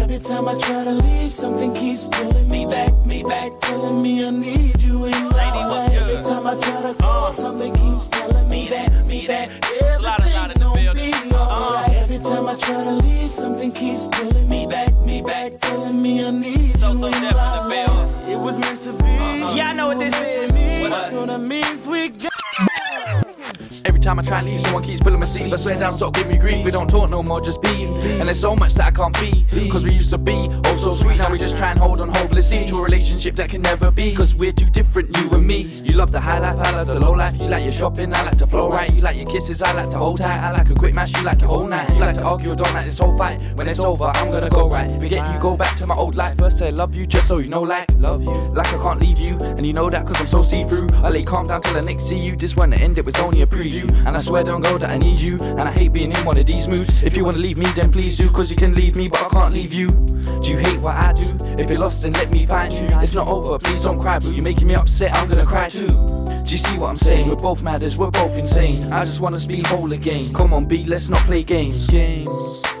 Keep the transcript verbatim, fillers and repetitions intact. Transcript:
Every time I try to leave, something keeps pulling me back, me back, telling me I need you in my life. Every time I try to call, something keeps telling me that, me that everything gon' be alright. Every time I try to leave, something keeps pulling me back, me back, telling me I need So, you so in deaf my in the building. life. It was meant to be. Yeah, I know what this is. So that means we got. Every time I try and leave, someone keeps pulling my sleeve. I swear down, stop giving me grief. We don't talk no more, just beef. And there's so much that I can't be, cause we used to be oh so sweet. Now we just try and hold on hopelessly to a relationship that can never be, cause we're too different, you and me. You love the high life, I love the low life. You like your shopping, I like to flow right. You like your kisses, I like to hold tight. I like a quick match, you like your whole night. You like to argue, don't like this whole fight. When it's over, I'm gonna go right. Forget you, go back to my old life. First say I love you, just so you know, like love you, like I can't leave you. And you know that cause I'm so see-through. I lay calm down till I next see you. This one to end, it was only a preview. And I swear don't go that I need you, and I hate being in one of these moods. If you wanna leave me, then please do, cause you can leave me, but I can't leave you. Do you hate what I do? If you're lost, then let me find you. It's not over, please don't cry, but you're making me upset, I'm gonna cry too. Do you see what I'm saying? We're both Madderz, we're both insane. I just wanna be whole again. Come on B, let's not play games. Games.